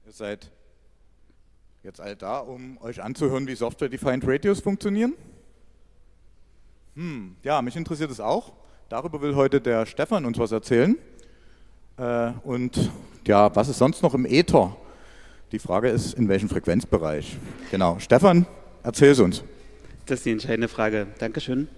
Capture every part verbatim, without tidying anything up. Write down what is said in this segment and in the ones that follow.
Ihr seid jetzt alle da, um euch anzuhören, wie Software-Defined Radios funktionieren? Hm, ja, mich interessiert es auch. Darüber will heute der Stefan uns was erzählen. Äh, und ja, was ist sonst noch im Äther? Die Frage ist, in welchem Frequenzbereich? Genau, Stefan, erzähl es uns. Das ist die entscheidende Frage. Dankeschön.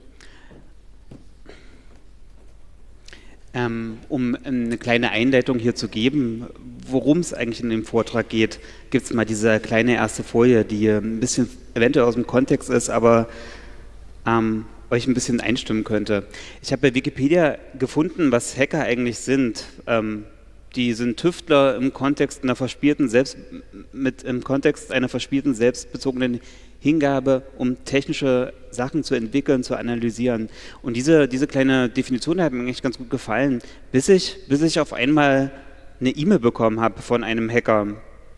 Ähm, um eine kleine Einleitung hier zu geben, worum es eigentlich in dem Vortrag geht, gibt es mal diese kleine erste Folie, die ein bisschen eventuell aus dem Kontext ist, aber ähm, euch ein bisschen einstimmen könnte. Ich habe bei Wikipedia gefunden, was Hacker eigentlich sind. Ähm, die sind Tüftler im Kontext einer verspielten Selbst, mit im Kontext einer verspielten selbstbezogenen Hingabe, um technische Sachen zu entwickeln, zu analysieren. Und diese, diese kleine Definition hat mir eigentlich ganz gut gefallen, bis ich, bis ich auf einmal eine E-Mail bekommen habe von einem Hacker.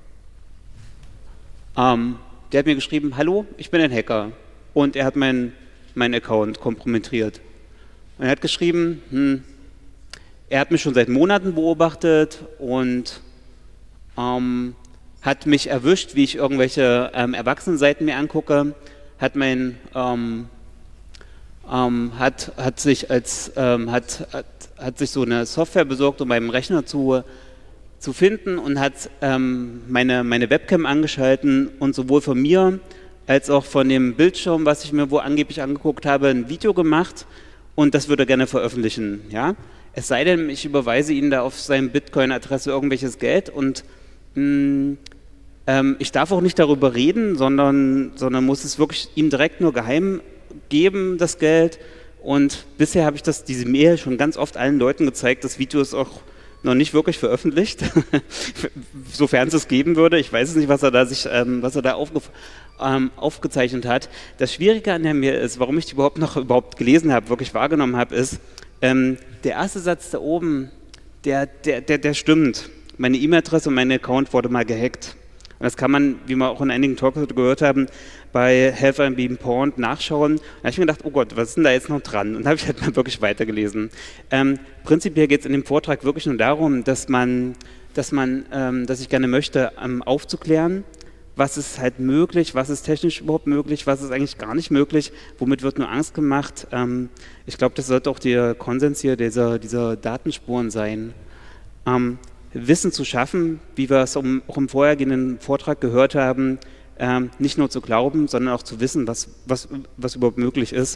Ähm, der hat mir geschrieben, hallo, ich bin ein Hacker. Und er hat meinen mein Account kompromittiert. Und er hat geschrieben, hm, er hat mich schon seit Monaten beobachtet und ähm, hat mich erwischt, wie ich irgendwelche ähm, Erwachsenenseiten mir angucke, hat mein ähm, ähm, hat, hat sich als ähm, hat, hat, hat sich so eine Software besorgt, um meinen Rechner zu, zu finden und hat ähm, meine, meine Webcam angeschalten und sowohl von mir als auch von dem Bildschirm, was ich mir wo angeblich angeguckt habe, ein Video gemacht und das würde er gerne veröffentlichen. Ja? Es sei denn, ich überweise Ihnen da auf seine Bitcoin-Adresse irgendwelches Geld und mh, ähm, ich darf auch nicht darüber reden, sondern, sondern muss es wirklich ihm direkt nur geheim geben, das Geld. Und bisher habe ich das, diese Mail schon ganz oft allen Leuten gezeigt. Das Video ist auch noch nicht wirklich veröffentlicht, sofern es es geben würde. Ich weiß es nicht, was er da, sich, ähm, was er da aufge, ähm, aufgezeichnet hat. Das Schwierige an der Mail ist, warum ich die überhaupt noch überhaupt gelesen habe, wirklich wahrgenommen habe, ist, ähm, der erste Satz da oben, der, der, der, der stimmt. Meine E-Mail-Adresse und mein Account wurde mal gehackt. Und das kann man, wie wir auch in einigen Talks gehört haben, bei Have I Been Pawned nachschauen. Da habe ich mir gedacht, oh Gott, was ist denn da jetzt noch dran? Und da habe ich halt mal wirklich weitergelesen. Ähm, prinzipiell geht es in dem Vortrag wirklich nur darum, dass man, dass man, ähm, dass ich gerne möchte, ähm, aufzuklären, was ist halt möglich, was ist technisch überhaupt möglich, was ist eigentlich gar nicht möglich, womit wird nur Angst gemacht. Ähm, ich glaube, das sollte auch der Konsens hier dieser, dieser Datenspuren sein. Ähm, Wissen zu schaffen, wie wir es um, auch im vorhergehenden Vortrag gehört haben, ähm, nicht nur zu glauben, sondern auch zu wissen, was, was, was überhaupt möglich ist.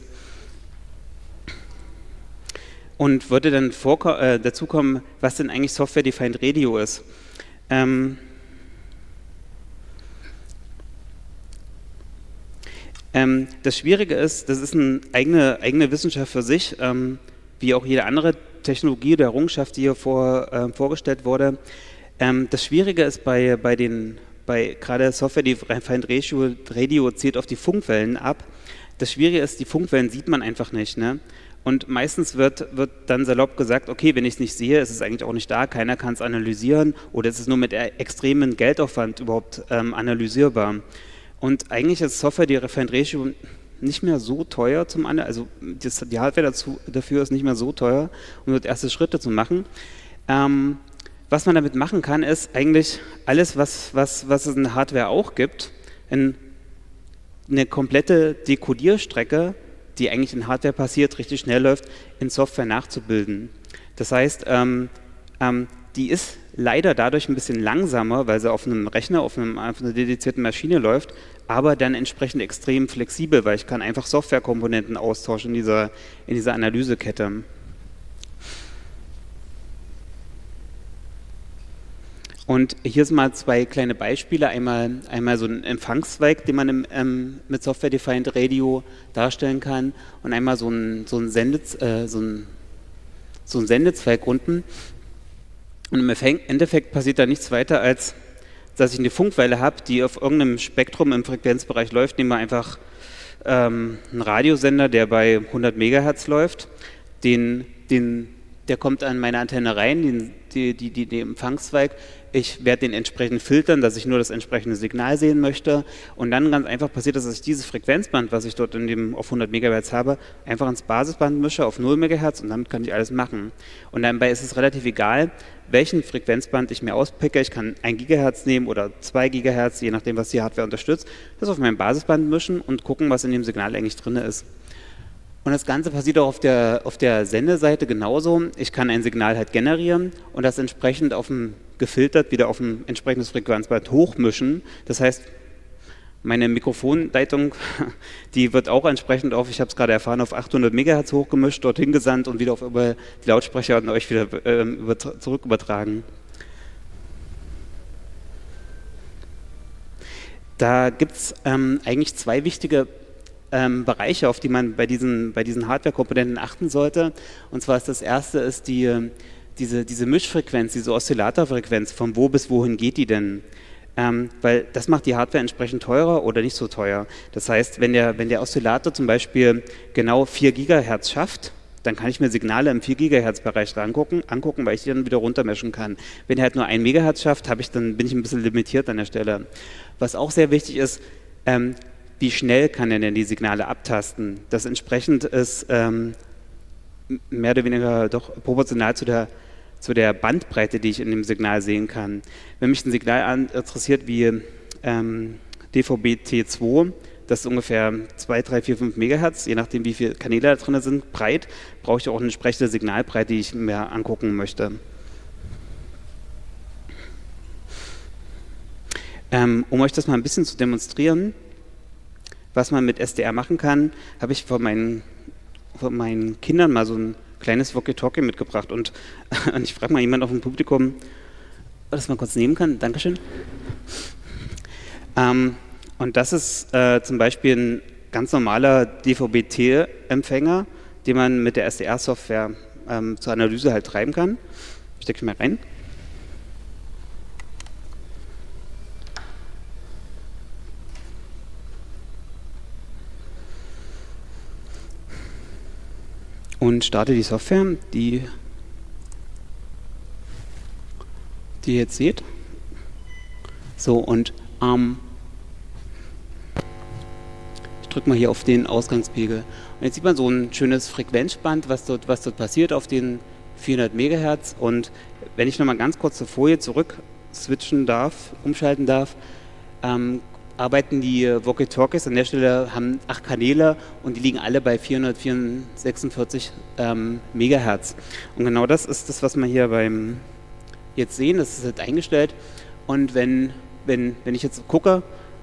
Und würde dann vor, äh, dazu kommen, was denn eigentlich Software-Defined Radio ist. Ähm, ähm, das Schwierige ist, das ist eine eigene, eigene Wissenschaft für sich, ähm, wie auch jede andere Technologie oder Errungenschaft, die hier vor, äh, vorgestellt wurde. Ähm, das Schwierige ist bei, bei den, bei gerade Software-Defined Radio, Radio zielt auf die Funkwellen ab. Das Schwierige ist, die Funkwellen sieht man einfach nicht. Ne? Und meistens wird, wird dann salopp gesagt, okay, wenn ich es nicht sehe, ist es eigentlich auch nicht da, keiner kann es analysieren oder ist es nur mit extremem Geldaufwand überhaupt ähm, analysierbar. Und eigentlich ist Software-Defined Radio nicht mehr so teuer zum anderen, also das, die Hardware dazu, dafür ist nicht mehr so teuer, um dort erste Schritte zu machen. Ähm, was man damit machen kann, ist eigentlich alles, was, was, was es in Hardware auch gibt, in eine komplette Dekodierstrecke, die eigentlich in Hardware passiert, richtig schnell läuft, in Software nachzubilden. Das heißt, ähm, ähm, die ist leider dadurch ein bisschen langsamer, weil sie auf einem Rechner, auf, einem, auf einer dedizierten Maschine läuft, aber dann entsprechend extrem flexibel, weil ich kann einfach Softwarekomponenten austauschen in dieser, in dieser Analysekette. Und hier sind mal zwei kleine Beispiele. Einmal, einmal so ein Empfangszweig, den man im, ähm, mit Software-Defined Radio darstellen kann und einmal so ein, so ein, Sendez, äh, so ein, so ein Sendezweig unten. Und im Endeffekt passiert da nichts weiter, als dass ich eine Funkwelle habe, die auf irgendeinem Spektrum im Frequenzbereich läuft. Nehmen wir einfach ähm, einen Radiosender, der bei hundert Megahertz läuft. Den, den der kommt an meine Antenne rein, den, die, die, die, den Empfangszweig. Ich werde den entsprechend filtern, dass ich nur das entsprechende Signal sehen möchte. Und dann ganz einfach passiert das, dass ich dieses Frequenzband, was ich dort in dem, auf hundert Megahertz habe, einfach ins Basisband mische auf null Megahertz und damit kann ich alles machen. Und dabei ist es relativ egal, welchen Frequenzband ich mir auspicke. Ich kann ein Gigahertz nehmen oder zwei Gigahertz, je nachdem, was die Hardware unterstützt, das auf meinem Basisband mischen und gucken, was in dem Signal eigentlich drin ist. Und das Ganze passiert auch auf der, auf der Sendeseite genauso. Ich kann ein Signal halt generieren und das entsprechend auf dem gefiltert wieder auf ein entsprechendes Frequenzband hochmischen. Das heißt, meine Mikrofonleitung, die wird auch entsprechend auf, ich habe es gerade erfahren, auf achthundert Megahertz hochgemischt, dorthin gesandt und wieder auf über die Lautsprecher und euch wieder äh, über, zurück übertragen. Da gibt es ähm, eigentlich zwei wichtige Ähm, Bereiche, auf die man bei diesen, bei diesen Hardware-Komponenten achten sollte. Und zwar ist das erste ist die, diese, diese Mischfrequenz, diese Oszillatorfrequenz, von wo bis wohin geht die denn? Ähm, weil das macht die Hardware entsprechend teurer oder nicht so teuer. Das heißt, wenn der, wenn der Oszillator zum Beispiel genau vier Gigahertz schafft, dann kann ich mir Signale im vier Gigahertz Bereich angucken, angucken, weil ich die dann wieder runtermischen kann. Wenn er halt nur ein Megahertz schafft, habe ich, dann bin ich ein bisschen limitiert an der Stelle. Was auch sehr wichtig ist, ähm, wie schnell kann er denn die Signale abtasten? Das entsprechend ist ähm, mehr oder weniger doch proportional zu der, zu der Bandbreite, die ich in dem Signal sehen kann. Wenn mich ein Signal an, interessiert wie ähm, D V B T zwei, das ist ungefähr zwei, drei, vier, fünf Megahertz, je nachdem wie viele Kanäle da drin sind, breit, brauche ich auch eine entsprechende Signalbreite, die ich mir angucken möchte. Ähm, um euch das mal ein bisschen zu demonstrieren, was man mit S D R machen kann, habe ich von meinen, von meinen Kindern mal so ein kleines Walkie-Talkie mitgebracht. Und, und ich frage mal jemanden auf dem Publikum, ob das mal kurz nehmen kann. Dankeschön. Ähm, und das ist äh, zum Beispiel ein ganz normaler D V B T-Empfänger, den man mit der S D R-Software ähm, zur Analyse halt treiben kann. Stecke ich mal rein. Und starte die Software, die, die ihr jetzt seht. So, und ähm, ich drücke mal hier auf den Ausgangspegel. Und jetzt sieht man so ein schönes Frequenzband, was dort, was dort passiert auf den vierhundert Megahertz. Und wenn ich nochmal ganz kurz zur Folie zurück switchen darf, umschalten darf, ähm, arbeiten die Walkie-Talkies an der Stelle, haben acht Kanäle und die liegen alle bei vierhundertsechsundvierzig ähm, Megahertz. Und genau das ist das, was wir hier beim jetzt sehen, das ist jetzt eingestellt. Und wenn, wenn, wenn ich jetzt gucke,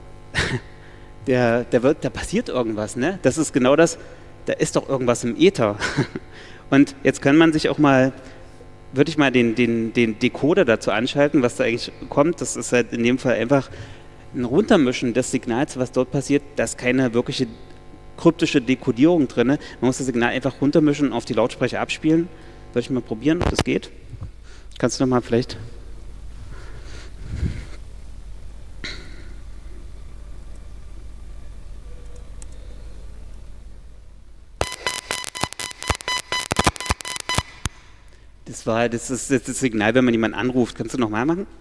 der, der wird, da passiert irgendwas, ne? Das ist genau das, da ist doch irgendwas im Äther. Und jetzt kann man sich auch mal, würde ich mal den, den, den Decoder dazu anschalten, was da eigentlich kommt. Das ist halt in dem Fall einfach ein Runtermischen des Signals, was dort passiert. Da ist keine wirkliche kryptische Dekodierung drin. Man muss das Signal einfach runtermischen und auf die Lautsprecher abspielen. Soll ich mal probieren, ob das geht? Kannst du noch mal vielleicht... Das war, das ist jetzt das Signal, wenn man jemanden anruft. Kannst du noch mal machen?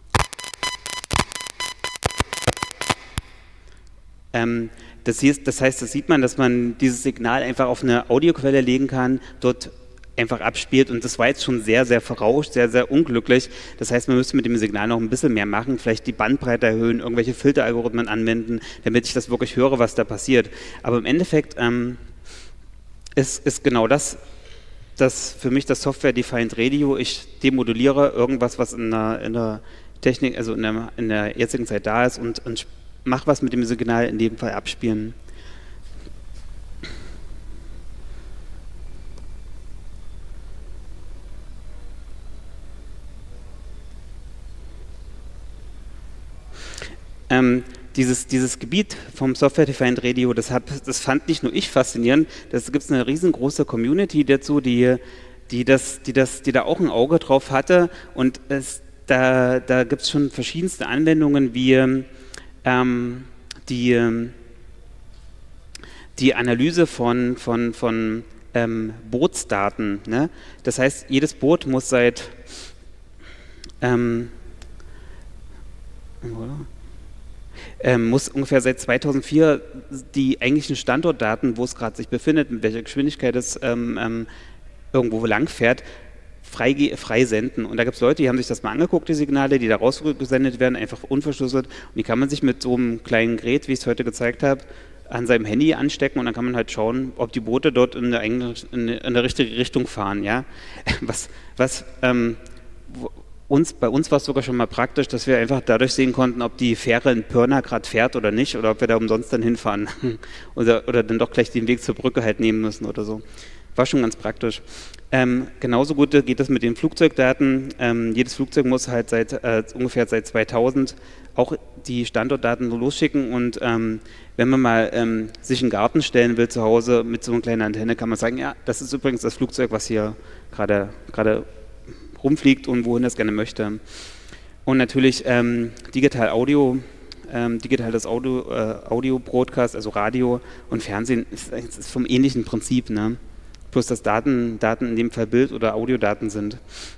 Ähm, das, hier ist, das heißt, das sieht man, dass man dieses Signal einfach auf eine Audioquelle legen kann, dort einfach abspielt und das war jetzt schon sehr, sehr verrauscht, sehr, sehr unglücklich. Das heißt, man müsste mit dem Signal noch ein bisschen mehr machen, vielleicht die Bandbreite erhöhen, irgendwelche Filteralgorithmen anwenden, damit ich das wirklich höre, was da passiert. Aber im Endeffekt ähm, ist, ist genau das, das für mich das Software-Defined Radio. Ich demoduliere irgendwas, was in der, in der Technik, also in der, in der jetzigen Zeit da ist und, und mach was mit dem Signal in dem Fall abspielen. Ähm, dieses, dieses Gebiet vom Software-Defined Radio, das, hab, das fand nicht nur ich faszinierend, das gibt es eine riesengroße Community dazu, die, die, das, die, das, die da auch ein Auge drauf hatte und es, da, da gibt es schon verschiedenste Anwendungen wie Ähm, die, die Analyse von, von, von ähm, Bootsdaten. Ne? Das heißt, jedes Boot muss seit ähm, ähm, muss ungefähr seit zweitausendvier die eigentlichen Standortdaten, wo es gerade sich befindet, mit welcher Geschwindigkeit es ähm, ähm, irgendwo lang fährt, frei, frei senden. Und da gibt es Leute, die haben sich das mal angeguckt, die Signale, die da rausgesendet werden, einfach unverschlüsselt. Und die kann man sich mit so einem kleinen Gerät, wie ich es heute gezeigt habe, an seinem Handy anstecken und dann kann man halt schauen, ob die Boote dort in der, in der richtige Richtung fahren. Ja? Was, was ähm, uns, bei uns war es sogar schon mal praktisch, dass wir einfach dadurch sehen konnten, ob die Fähre in Pirna gerade fährt oder nicht oder ob wir da umsonst dann hinfahren oder, oder dann doch gleich den Weg zur Brücke halt nehmen müssen oder so. War schon ganz praktisch. Ähm, genauso gut geht das mit den Flugzeugdaten. Ähm, jedes Flugzeug muss halt seit äh, ungefähr seit zweitausend auch die Standortdaten losschicken und ähm, wenn man mal ähm, sich einen Garten stellen will zu Hause mit so einer kleinen Antenne, kann man sagen, ja, das ist übrigens das Flugzeug, was hier gerade gerade rumfliegt und wohin es gerne möchte. Und natürlich ähm, digital Audio, ähm, digitales Audio, äh, Audio Broadcast, also Radio und Fernsehen ist, ist vom ähnlichen Prinzip, ne? Plus dass Daten, Daten in dem Fall Bild- oder Audiodaten sind.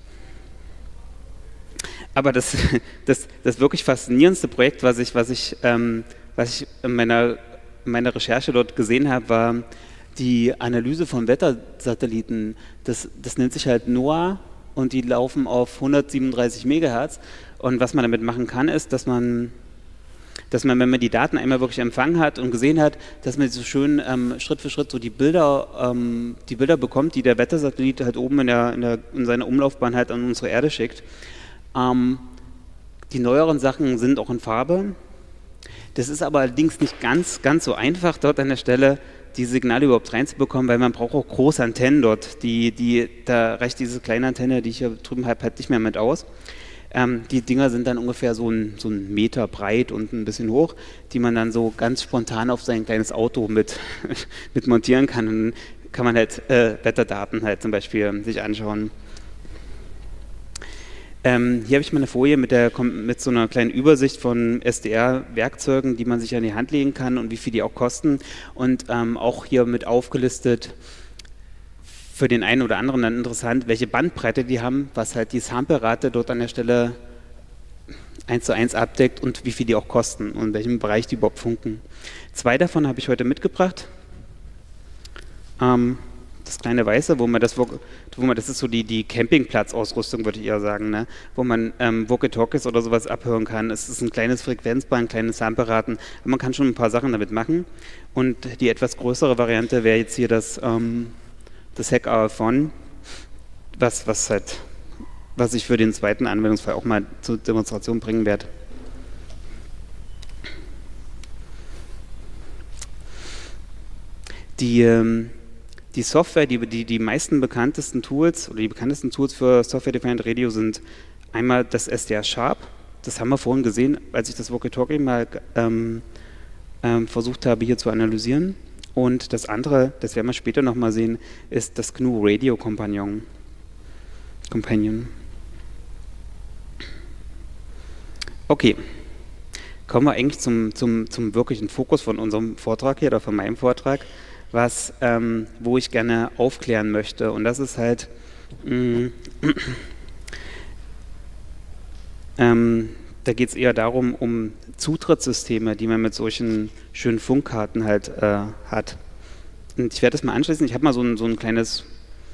Aber das, das, das wirklich faszinierendste Projekt, was ich, was ich, ähm, was ich in meiner, in meiner Recherche dort gesehen habe, war die Analyse von Wettersatelliten. Das, das nennt sich halt NOAA und die laufen auf hundertsiebenunddreißig Megahertz. Und was man damit machen kann, ist, dass man dass man, wenn man die Daten einmal wirklich empfangen hat und gesehen hat, dass man so schön ähm, Schritt für Schritt so die Bilder, ähm, die Bilder bekommt, die der Wettersatellit halt oben in, der, in, der, in seiner Umlaufbahn halt an unsere Erde schickt. Ähm, die neueren Sachen sind auch in Farbe. Das ist aber allerdings nicht ganz, ganz so einfach dort an der Stelle, die Signale überhaupt reinzubekommen, weil man braucht auch große Antennen dort. Die, die, da reicht diese kleine Antenne, die ich hier drüben habe, halt nicht mehr mit aus. Ähm, die Dinger sind dann ungefähr so ein, so ein Meter breit und ein bisschen hoch, die man dann so ganz spontan auf sein kleines Auto mit, mit montieren kann. Und dann kann man halt äh, Wetterdaten halt zum Beispiel sich anschauen. Ähm, hier habe ich mal eine Folie mit, der, mit so einer kleinen Übersicht von S D R-Werkzeugen, die man sich an die Hand legen kann und wie viel die auch kosten. Und ähm, auch hier mit aufgelistet, für den einen oder anderen dann interessant, welche Bandbreite die haben, was halt die Samplerate dort an der Stelle eins zu eins abdeckt und wie viel die auch kosten und in welchem Bereich die überhaupt funken. Zwei davon habe ich heute mitgebracht. Ähm, das kleine Weiße, wo man das, wo man, das ist so die, die Campingplatzausrüstung, würde ich eher sagen, ne? Wo man ähm, Walkie-Talkies oder sowas abhören kann. Es ist ein kleines Frequenzband, kleine Sampleraten, aber man kann schon ein paar Sachen damit machen. Und die etwas größere Variante wäre jetzt hier das ähm, das Hack R F eins, was, was, halt, was ich für den zweiten Anwendungsfall auch mal zur Demonstration bringen werde. Die, ähm, die Software, die, die, die meisten bekanntesten Tools oder die bekanntesten Tools für Software-Defined Radio sind einmal das S D R Sharp, das haben wir vorhin gesehen, als ich das Walkie-Talkie mal ähm, ähm, versucht habe hier zu analysieren. Und das andere, das werden wir später nochmal sehen, ist das G N U Radio Companion. Companion. Okay, kommen wir eigentlich zum, zum, zum wirklichen Fokus von unserem Vortrag hier oder von meinem Vortrag, was, ähm, wo ich gerne aufklären möchte. Und das ist halt mh, ähm, da geht es eher darum, um Zutrittssysteme, die man mit solchen schönen Funkkarten halt äh, hat. Und ich werde das mal anschließen. Ich habe mal so ein, so ein kleines,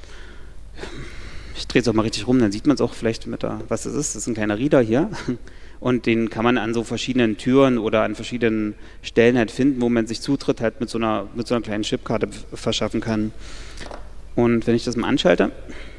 ich drehe es auch mal richtig rum, dann sieht man es auch vielleicht mit der, was das ist. Das ist ein kleiner Reader hier. Und den kann man an so verschiedenen Türen oder an verschiedenen Stellen halt finden, wo man sich Zutritt halt mit so einer, mit so einer kleinen Chipkarte verschaffen kann. Und wenn ich das mal anschalte,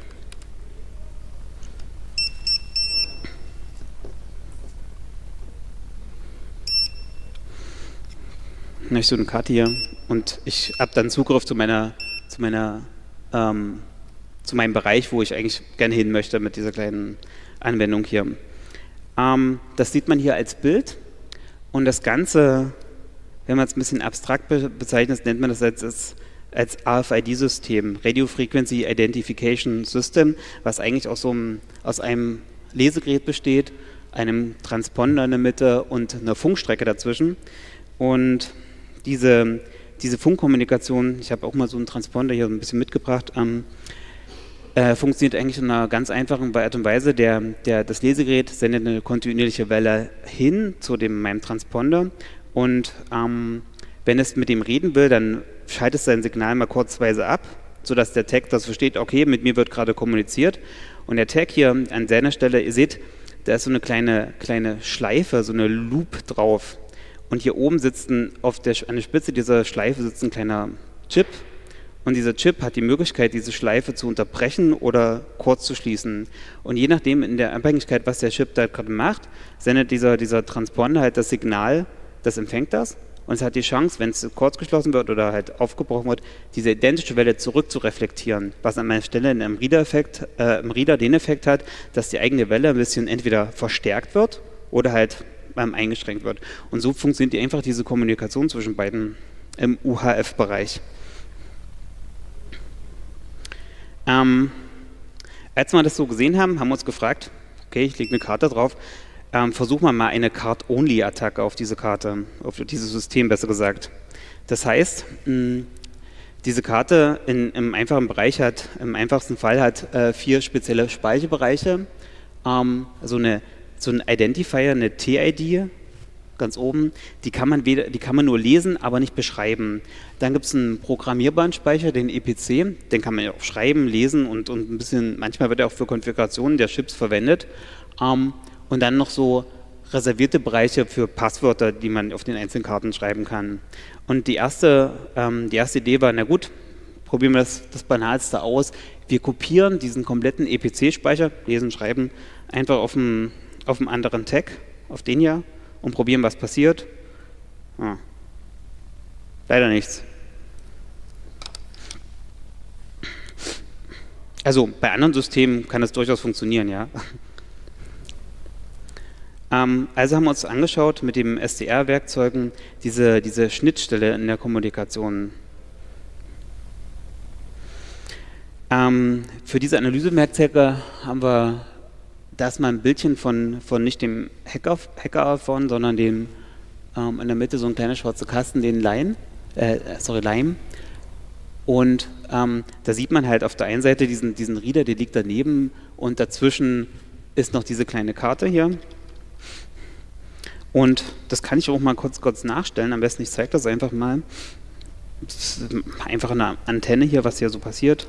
dann habe ich so eine Karte hier und ich habe dann Zugriff zu meiner, zu meiner, ähm, zu meinem Bereich, wo ich eigentlich gerne hin möchte mit dieser kleinen Anwendung hier. Ähm, das sieht man hier als Bild und das Ganze, wenn man es ein bisschen abstrakt be bezeichnet, nennt man das als, als, als R F I D-System, Radio Frequency Identification System, was eigentlich aus, so einem, aus einem Lesegerät besteht, einem Transponder in der Mitte und einer Funkstrecke dazwischen. Und diese, diese Funkkommunikation, ich habe auch mal so einen Transponder hier ein bisschen mitgebracht, ähm, äh, funktioniert eigentlich in einer ganz einfachen Art und Weise. Der, der, das Lesegerät sendet eine kontinuierliche Welle hin zu dem, meinem Transponder und ähm, wenn es mit dem reden will, dann schaltet es sein Signal mal kurzweise ab, sodass der Tag das versteht, okay, mit mir wird gerade kommuniziert. Und der Tag hier an seiner Stelle, ihr seht, da ist so eine kleine, kleine Schleife, so eine Loop drauf. Und hier oben sitzt ein, auf der, an der Spitze dieser Schleife sitzt ein kleiner Chip. Und dieser Chip hat die Möglichkeit, diese Schleife zu unterbrechen oder kurz zu schließen. Und je nachdem, in der Abhängigkeit, was der Chip da gerade macht, sendet dieser, dieser Transponder halt das Signal, das empfängt das. Und es hat die Chance, wenn es kurz geschlossen wird oder halt aufgebrochen wird, diese identische Welle zurück zu reflektieren. Was an meiner Stelle im Reader-Effekt, äh, im Reader den Effekt hat, dass die eigene Welle ein bisschen entweder verstärkt wird oder halt ähm, eingeschränkt wird. Und so funktioniert die einfach diese Kommunikation zwischen beiden im U H F-Bereich. Ähm, als wir das so gesehen haben, haben wir uns gefragt, okay, ich lege eine Karte drauf, ähm, versuchen wir mal eine Card-Only-Attacke auf diese Karte, auf dieses System besser gesagt. Das heißt, mh, diese Karte in, im einfachen Bereich hat, im einfachsten Fall hat äh, vier spezielle Speicherbereiche, ähm, also eine, so ein Identifier, eine T I D, ganz oben, die kann man weder, die kann man nur lesen, aber nicht beschreiben. Dann gibt es einen programmierbaren Speicher, den E P C, den kann man ja auch schreiben, lesen und, und ein bisschen, manchmal wird er auch für Konfigurationen der Chips verwendet. Ähm, und dann noch so reservierte Bereiche für Passwörter, die man auf den einzelnen Karten schreiben kann. Und die erste, ähm, die erste Idee war, na gut, probieren wir das, das Banalste aus. Wir kopieren diesen kompletten E P C-Speicher, lesen, schreiben, einfach auf einen, auf einen anderen Tag, auf den hier, und probieren, was passiert. Ah. Leider nichts. Also bei anderen Systemen kann das durchaus funktionieren, ja. Ähm, also haben wir uns angeschaut mit den S D R-Werkzeugen diese, diese Schnittstelle in der Kommunikation. Ähm, für diese Analysewerkzeuge haben wir da ist mal ein Bildchen von, von nicht dem Hacker, Hacker von, sondern dem ähm, in der Mitte so ein kleiner schwarzer Kasten, den Lime, äh, sorry, Lime. Und ähm, da sieht man halt auf der einen Seite diesen, diesen Reader, der liegt daneben und dazwischen ist noch diese kleine Karte hier. Und das kann ich auch mal kurz, kurz nachstellen. Am besten ich zeige das einfach mal. Das ist einfach eine Antenne hier, was hier so passiert.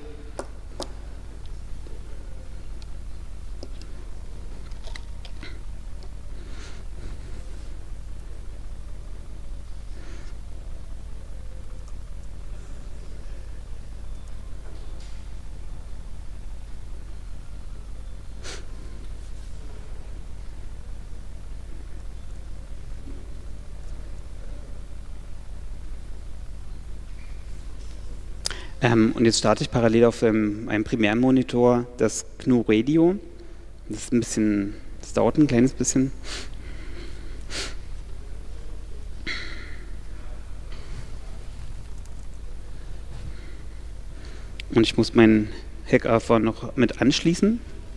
Ähm, und jetzt starte ich parallel auf ähm, einem Primärmonitor das G N U Radio. Das ist ein bisschen, das dauert ein kleines bisschen. Und ich muss meinen Hack-A V noch mit anschließen.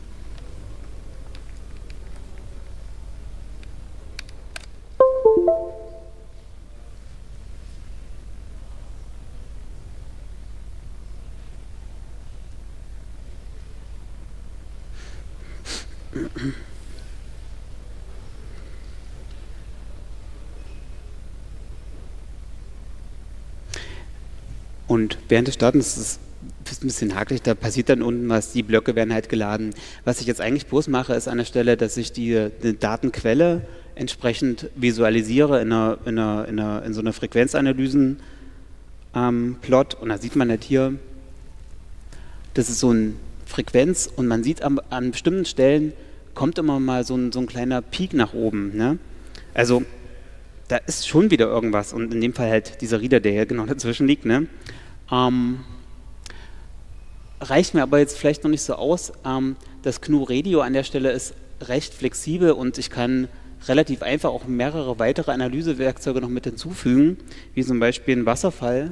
Und während des Startens ist es ein bisschen hakelig, da passiert dann unten was, die Blöcke werden halt geladen. Was ich jetzt eigentlich bloß mache, ist an der Stelle, dass ich die eine Datenquelle entsprechend visualisiere in, einer, in, einer, in, einer, in so einer Frequenzanalysen ähm, Plot. Und da sieht man halt hier, das ist so ein Frequenz und man sieht an, an bestimmten Stellen kommt immer mal so ein, so ein kleiner Peak nach oben. Ne? Also da ist schon wieder irgendwas und in dem Fall halt dieser Reader, der hier genau dazwischen liegt. Ne? Ähm, reicht mir aber jetzt vielleicht noch nicht so aus. Ähm, das G N U Radio an der Stelle ist recht flexibel und ich kann relativ einfach auch mehrere weitere Analysewerkzeuge noch mit hinzufügen, wie zum Beispiel ein Wasserfall.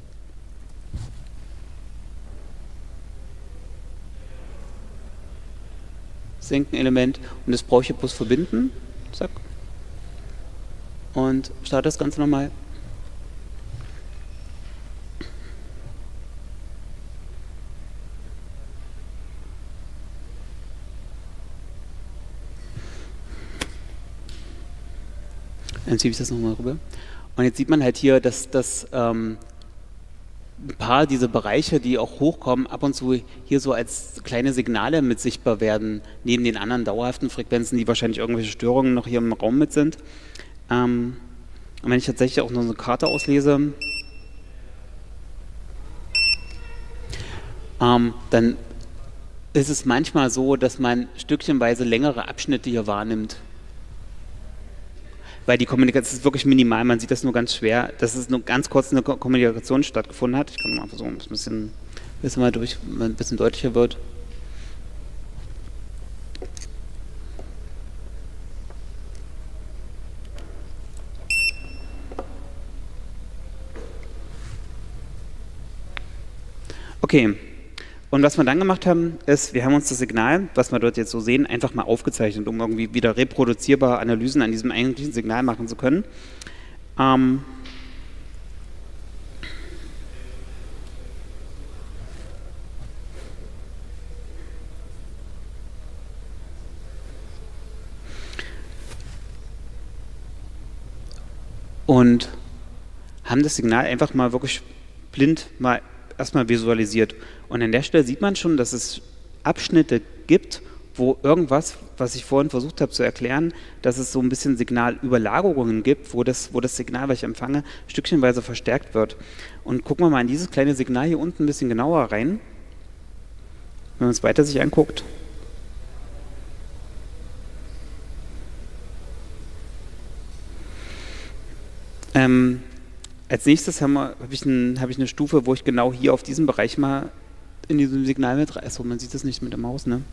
Senken-Element und das brauche ich bloß verbinden. Zack. Und starte das Ganze nochmal. Dann schiebe ich das nochmal rüber. Und jetzt sieht man halt hier, dass, dass ähm, ein paar dieser Bereiche, die auch hochkommen, ab und zu hier so als kleine Signale mit sichtbar werden, neben den anderen dauerhaften Frequenzen, die wahrscheinlich irgendwelche Störungen noch hier im Raum mit sind. Ähm, und wenn ich tatsächlich auch noch eine Karte auslese, ähm, dann ist es manchmal so, dass man stückchenweise längere Abschnitte hier wahrnimmt. Weil die Kommunikation ist wirklich minimal, man sieht das nur ganz schwer, dass es nur ganz kurz eine Kommunikation stattgefunden hat. Ich kann mal versuchen, dass es ein bisschen, bisschen mal durch, ein bisschen deutlicher wird. Okay. Und was wir dann gemacht haben, ist, wir haben uns das Signal, was wir dort jetzt so sehen, einfach mal aufgezeichnet, um irgendwie wieder reproduzierbare Analysen an diesem eigentlichen Signal machen zu können. Ähm und haben das Signal einfach mal wirklich blind mal erstmal visualisiert. Und an der Stelle sieht man schon, dass es Abschnitte gibt, wo irgendwas, was ich vorhin versucht habe zu erklären, dass es so ein bisschen Signalüberlagerungen gibt, wo das, wo das Signal, was ich empfange, stückchenweise verstärkt wird. Und gucken wir mal in dieses kleine Signal hier unten ein bisschen genauer rein, wenn man es weiter sich anguckt. Ähm, als nächstes habe ich, ein, hab ich eine Stufe, wo ich genau hier auf diesem Bereich mal in diesem Signal mit rein, achso, man sieht das nicht mit der Maus, ne?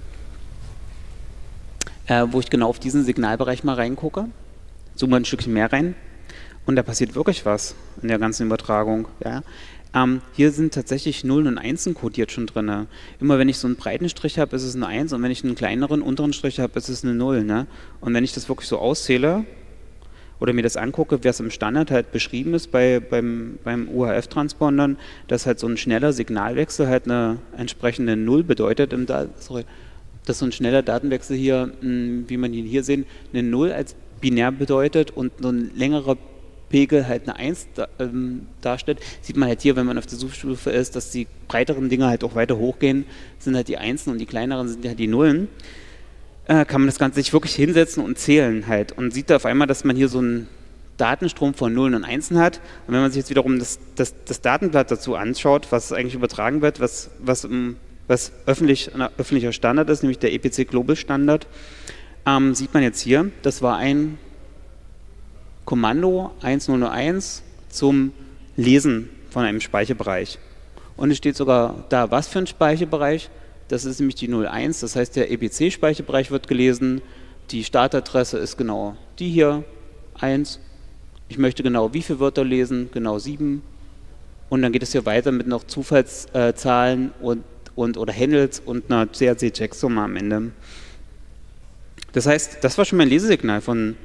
Äh, wo ich genau auf diesen Signalbereich mal reingucke, zoome ein Stückchen mehr rein und da passiert wirklich was in der ganzen Übertragung. Ja? Ähm, hier sind tatsächlich Nullen und Einsen kodiert schon drin. Immer wenn ich so einen breiten Strich habe, ist es eine Eins und wenn ich einen kleineren unteren Strich habe, ist es eine Null. Ne? Und wenn ich das wirklich so auszähle oder mir das angucke, wie es im Standard halt beschrieben ist bei, beim, beim U H F-Transpondern, dass halt so ein schneller Signalwechsel halt eine entsprechende Null bedeutet, im da sorry, dass so ein schneller Datenwechsel hier, wie man ihn hier sehen, eine Null als binär bedeutet und so ein längerer Pegel halt eine Eins da, ähm, darstellt. Sieht man halt hier, wenn man auf der Suchstufe ist, dass die breiteren Dinge halt auch weiter hochgehen, sind halt die Einsen und die kleineren sind halt die Nullen. Äh, kann man das Ganze sich wirklich hinsetzen und zählen halt und sieht da auf einmal, dass man hier so einen Datenstrom von Nullen und Einsen hat. Und wenn man sich jetzt wiederum das, das, das Datenblatt dazu anschaut, was eigentlich übertragen wird, was, was, was öffentlich, ein öffentlicher Standard ist, nämlich der E P C Global Standard, ähm, sieht man jetzt hier, das war ein Kommando eins null null eins zum Lesen von einem Speicherbereich. Und es steht sogar da, was für ein Speicherbereich. Das ist nämlich die null eins, das heißt, der E P C-Speicherbereich wird gelesen, die Startadresse ist genau die hier, eins. Ich möchte genau wie viele Wörter lesen, genau sieben. Und dann geht es hier weiter mit noch Zufallszahlen und, und, oder Handles und einer C A C-Checksumme am Ende. Das heißt, das war schon mein Lesesignal von.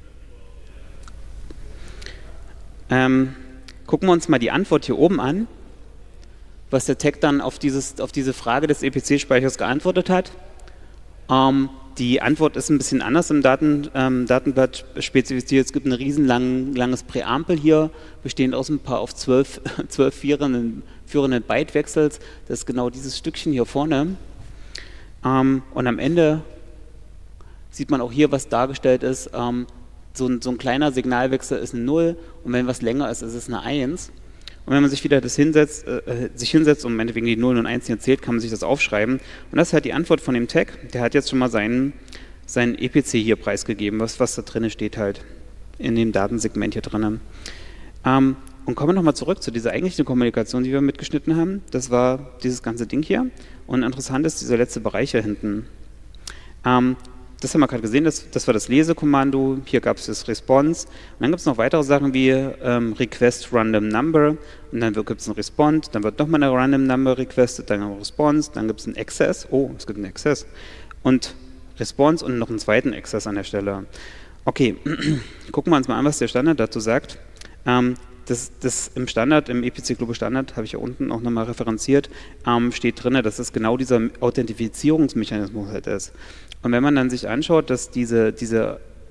Ähm, gucken wir uns mal die Antwort hier oben an, was der Tag dann auf, dieses, auf diese Frage des E P C-Speichers geantwortet hat. Ähm, die Antwort ist ein bisschen anders im Daten, ähm, Datenblatt spezifiziert. Es gibt ein riesenlanges langes Präambel hier, bestehend aus ein paar auf zwölf, zwölf führenden, führenden Bytewechsels. Das ist genau dieses Stückchen hier vorne. Ähm, und am Ende sieht man auch hier, was dargestellt ist. Ähm, so, ein, so ein kleiner Signalwechsel ist eine Null und wenn was länger ist, ist es eine Eins. Und wenn man sich wieder das hinsetzt, äh, sich hinsetzt und meinetwegen die Nullen und Einsen erzählt, kann man sich das aufschreiben. Und das ist halt die Antwort von dem Tag. Der hat jetzt schon mal seinen, seinen E P C hier preisgegeben, was, was da drin steht halt in dem Datensegment hier drin. Ähm, und kommen wir nochmal zurück zu dieser eigentlichen Kommunikation, die wir mitgeschnitten haben. Das war dieses ganze Ding hier. Und interessant ist dieser letzte Bereich hier hinten. Ähm, Das haben wir gerade gesehen, das, das war das Lesekommando, hier gab es das Response und dann gibt es noch weitere Sachen wie ähm, Request Random Number und dann gibt es ein Respond, dann wird nochmal eine Random Number requested, dann ein Response, dann gibt es einen Access, oh, es gibt einen Access und Response und noch einen zweiten Access an der Stelle. Okay, gucken wir uns mal an, was der Standard dazu sagt. Ähm, Das, das im Standard, im E P C Global Standard, habe ich ja unten auch nochmal referenziert, ähm, steht drin, dass es genau dieser Authentifizierungsmechanismus halt ist. Und wenn man dann sich anschaut, dass diese, diese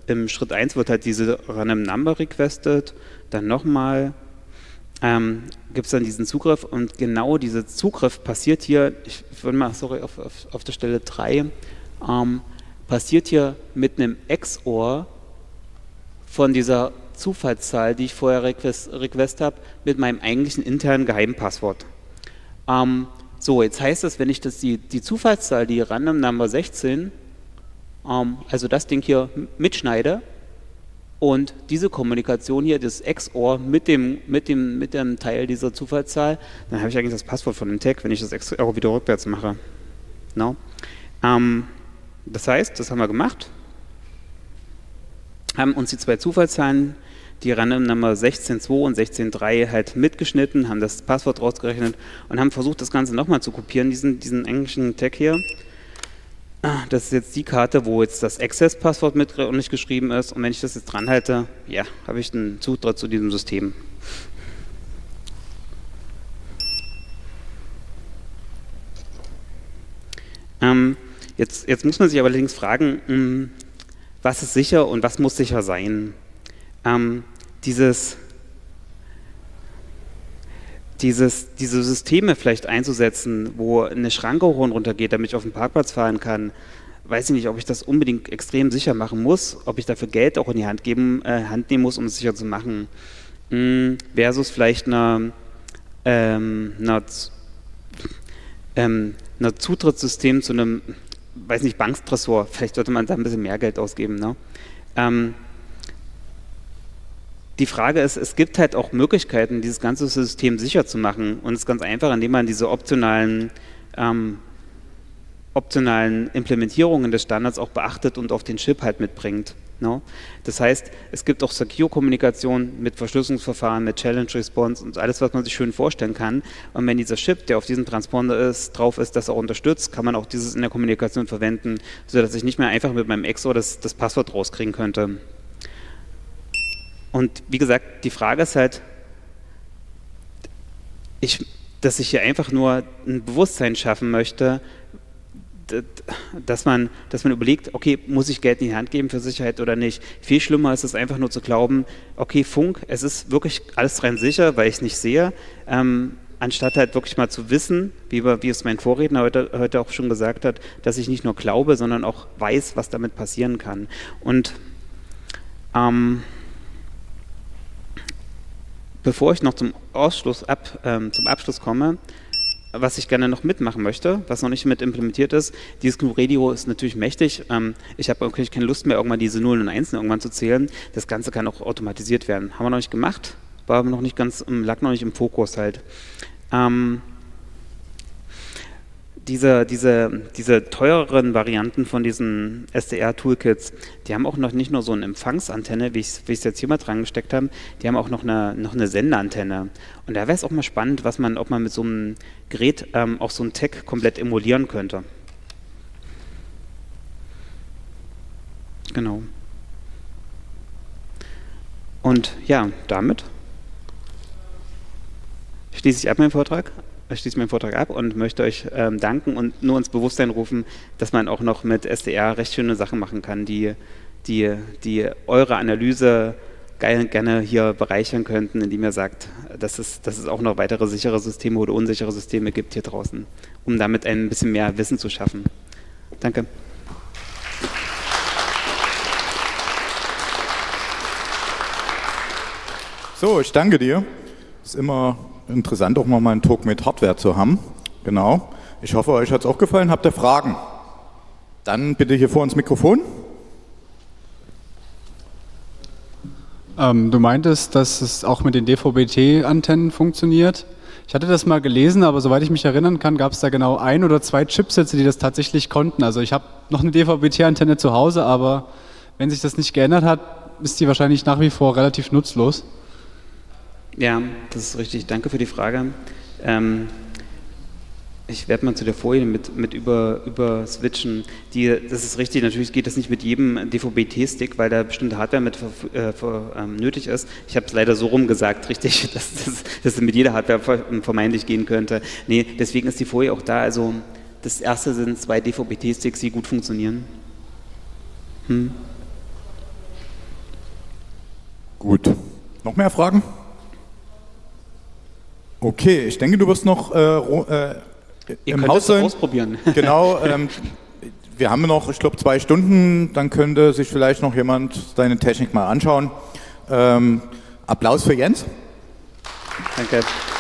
im Schritt eins wird halt diese Random Number requested, dann nochmal ähm, gibt es dann diesen Zugriff und genau dieser Zugriff passiert hier, ich würde mal, sorry, auf, auf, auf der Stelle drei, ähm, passiert hier mit einem X O R von dieser Zufallszahl, die ich vorher request, request habe, mit meinem eigentlichen internen Geheimpasswort. Ähm, so, jetzt heißt das, wenn ich das die, die Zufallszahl, die Random Number sechzehn, ähm, also das Ding hier mitschneide und diese Kommunikation hier, das X O R mit dem, mit dem, mit dem Teil dieser Zufallszahl, dann habe ich eigentlich das Passwort von dem Tag, wenn ich das X O R wieder rückwärts mache. No? Ähm, das heißt, das haben wir gemacht, haben uns die zwei Zufallszahlen, die Random Number sechzehn Punkt zwei und sechzehn Punkt drei halt mitgeschnitten, haben das Passwort rausgerechnet und haben versucht, das Ganze nochmal zu kopieren, diesen, diesen englischen Tag hier. Das ist jetzt die Karte, wo jetzt das Access-Passwort mit ordentlich geschrieben ist und wenn ich das jetzt dran halte, ja, habe ich einen Zutritt zu diesem System. Ähm, jetzt, jetzt muss man sich aber allerdings fragen, mh, was ist sicher und was muss sicher sein? Ähm, dieses, dieses, diese Systeme vielleicht einzusetzen, wo eine Schranke hoch und runter geht, damit ich auf den Parkplatz fahren kann, weiß ich nicht, ob ich das unbedingt extrem sicher machen muss, ob ich dafür Geld auch in die Hand, geben, äh, Hand nehmen muss, um es sicher zu machen. Hm, versus vielleicht eine, ähm, eine, ähm, eine Zutrittssystem zu einem, weiß nicht, Banktresor, vielleicht sollte man da ein bisschen mehr Geld ausgeben. Ne? Ähm, Die Frage ist, es gibt halt auch Möglichkeiten, dieses ganze System sicher zu machen und es ist ganz einfach, indem man diese optionalen, ähm, optionalen Implementierungen des Standards auch beachtet und auf den Chip halt mitbringt. No? Das heißt, es gibt auch Secure-Kommunikation mit Verschlüsselungsverfahren, mit Challenge-Response und alles, was man sich schön vorstellen kann. Und wenn dieser Chip, der auf diesem Transponder ist, drauf ist, das auch unterstützt, kann man auch dieses in der Kommunikation verwenden, sodass ich nicht mehr einfach mit meinem X O R das, das Passwort rauskriegen könnte. Und wie gesagt, die Frage ist halt, ich, dass ich hier einfach nur ein Bewusstsein schaffen möchte, dass man, dass man überlegt, okay, muss ich Geld in die Hand geben für Sicherheit oder nicht? Viel schlimmer ist es einfach nur zu glauben, okay, Funk, es ist wirklich alles rein sicher, weil ich es nicht sehe, ähm, anstatt halt wirklich mal zu wissen, wie, wie es mein Vorredner heute, heute auch schon gesagt hat, dass ich nicht nur glaube, sondern auch weiß, was damit passieren kann. Und ähm, bevor ich noch zum, Ausschluss ab, ähm, zum Abschluss komme, was ich gerne noch mitmachen möchte, was noch nicht mit implementiert ist, dieses G N U Radio ist natürlich mächtig. Ähm, ich habe wirklich keine Lust mehr, irgendwann diese Nullen und Einsen irgendwann zu zählen. Das Ganze kann auch automatisiert werden. Haben wir noch nicht gemacht, war aber noch nicht ganz, lag noch nicht im Fokus halt. Ähm, Diese, diese, diese teureren Varianten von diesen S D R-Toolkits, die haben auch noch nicht nur so eine Empfangsantenne, wie ich es jetzt hier mal dran gesteckt habe, die haben auch noch eine, noch eine Senderantenne. Und da wäre es auch mal spannend, was man, ob man mit so einem Gerät ähm, auch so einen Tag komplett emulieren könnte. Genau. Und ja, damit schließe ich ab meinen Vortrag. Ich schließe meinen Vortrag ab und möchte euch ähm, danken und nur ins Bewusstsein rufen, dass man auch noch mit S D R recht schöne Sachen machen kann, die, die, die eure Analyse geil, gerne hier bereichern könnten, indem ihr sagt, dass es, dass es auch noch weitere sichere Systeme oder unsichere Systeme gibt hier draußen, um damit ein bisschen mehr Wissen zu schaffen. Danke. So, ich danke dir. Es ist immer interessant, auch mal einen Talk mit Hardware zu haben. Genau. Ich hoffe, euch hat es auch gefallen. Habt ihr Fragen? Dann bitte hier vor ins Mikrofon. Ähm, du meintest, dass es auch mit den D V B T-Antennen funktioniert. Ich hatte das mal gelesen, aber soweit ich mich erinnern kann, gab es da genau ein oder zwei Chipsätze, die das tatsächlich konnten. Also ich habe noch eine D V B T-Antenne zu Hause, aber wenn sich das nicht geändert hat, ist die wahrscheinlich nach wie vor relativ nutzlos. Ja, das ist richtig. Danke für die Frage. Ähm, ich werde mal zu der Folie mit, mit über, über switchen. Die, das ist richtig, natürlich geht das nicht mit jedem D V B T-Stick, weil da bestimmte Hardware mit äh, für, ähm, nötig ist. Ich habe es leider so rum gesagt, richtig, dass das dass mit jeder Hardware vermeintlich gehen könnte. Nee, deswegen ist die Folie auch da. Also das erste sind zwei D V B T-Sticks, die gut funktionieren. Hm. Gut. Noch mehr Fragen? Okay, ich denke, du wirst noch äh, äh, Ihr im könnt Haus es sein. ausprobieren. Genau. Ähm, wir haben noch, ich glaube, zwei Stunden. Dann könnte sich vielleicht noch jemand deine Technik mal anschauen. Ähm, Applaus für Jens. Danke.